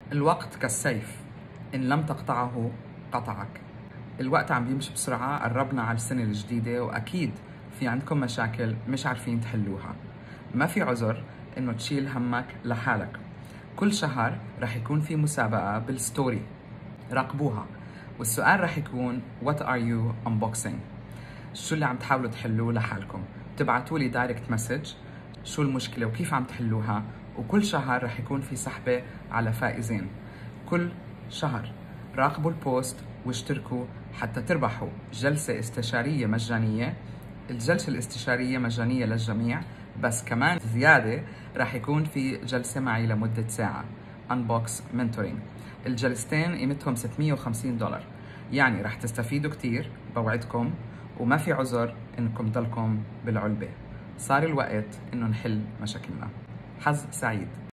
الوقت كالسيف، إن لم تقطعه قطعك. الوقت عم بيمشي بسرعة، قربنا على السنة الجديدة وأكيد في عندكم مشاكل مش عارفين تحلوها. ما في عذر إنه تشيل همك لحالك. كل شهر رح يكون في مسابقة بالستوري، راقبوها، والسؤال رح يكون What are you unboxing؟ شو اللي عم تحاولوا تحلوه لحالكم؟ تبعتوا لي دايركت مسج شو المشكلة وكيف عم تحلوها، وكل شهر رح يكون في سحبة على فائزين. كل شهر راقبوا البوست واشتركوا حتى تربحوا جلسة استشارية مجانية. الجلسة الاستشارية مجانية للجميع، بس كمان زيادة رح يكون في جلسة معي لمدة ساعة Unbox Mentoring. الجلستين قيمتهم $650، يعني رح تستفيدوا كتير بوعدكم، وما في عذر انكم ضلكم بالعلبة. صار الوقت انه نحل مشاكلنا. حظ سعيد.